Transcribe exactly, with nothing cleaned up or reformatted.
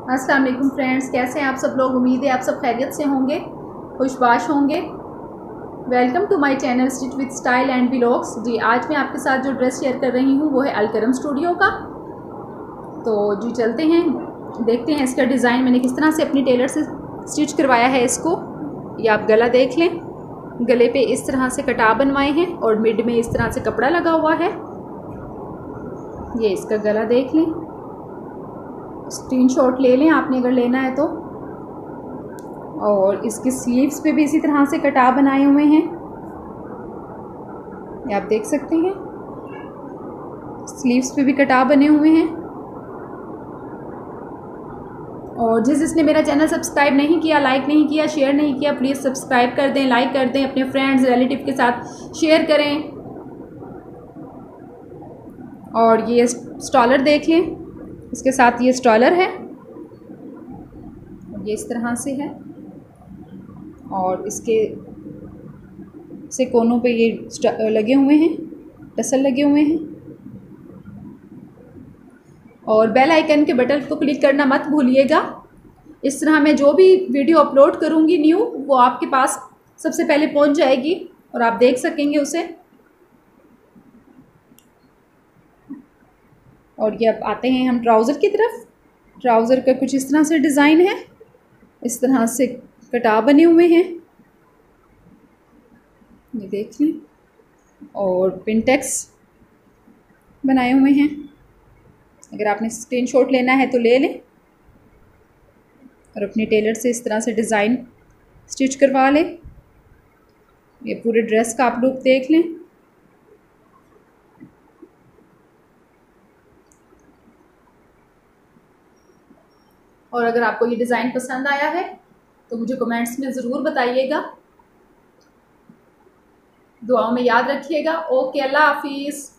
अस्सलाम वालेकुम फ्रेंड्स, कैसे हैं आप सब लोग। उम्मीद है आप सब खैरियत से होंगे, खुशबाश होंगे। Welcome to my channel stitch with style and vlogs. जी, आज मैं आपके साथ जो ड्रेस शेयर कर रही हूँ वो है अलकरम स्टूडियो का। तो जी चलते हैं, देखते हैं इसका डिज़ाइन मैंने किस तरह से अपनी टेलर से स्टिच करवाया है इसको। ये आप गला देख लें, गले पे इस तरह से कटाव बनवाए हैं और मिड में इस तरह से कपड़ा लगा हुआ है। ये इसका गला देख लें, स्क्रीनशॉट ले लें आपने अगर लेना है तो। और इसकी स्लीव्स पे भी इसी तरह से कटाव बनाए हुए हैं, ये आप देख सकते हैं। स्लीव्स पे भी कटाव बने हुए हैं। और जिस जिसने मेरा चैनल सब्सक्राइब नहीं किया, लाइक नहीं किया, शेयर नहीं किया, प्लीज़ सब्सक्राइब कर दें, लाइक कर दें, अपने फ्रेंड्स रिलेटिव के साथ शेयर करें। और ये स्टॉलर देख लें, इसके साथ ये स्टॉलर है, ये इस तरह से है। और इसके से कोनों पे ये लगे हुए हैं, टसल लगे हुए हैं। और बेल आइकन के बटन को क्लिक करना मत भूलिएगा। इस तरह मैं जो भी वीडियो अपलोड करूँगी न्यू, वो आपके पास सबसे पहले पहुँच जाएगी और आप देख सकेंगे उसे। और ये अब आते हैं हम ट्राउज़र की तरफ। ट्राउज़र का कुछ इस तरह से डिज़ाइन है, इस तरह से कटाव बने हुए हैं, ये देख लें। और पिनटेक्स बनाए हुए हैं, अगर आपने स्क्रीनशॉट लेना है तो ले लें और अपनी टेलर से इस तरह से डिज़ाइन स्टिच करवा लें। ये पूरे ड्रेस का आप लुक देख लें। और अगर आपको ये डिज़ाइन पसंद आया है तो मुझे कमेंट्स में ज़रूर बताइएगा। दुआओं में याद रखिएगा। ओके, अल्लाह हाफिज़।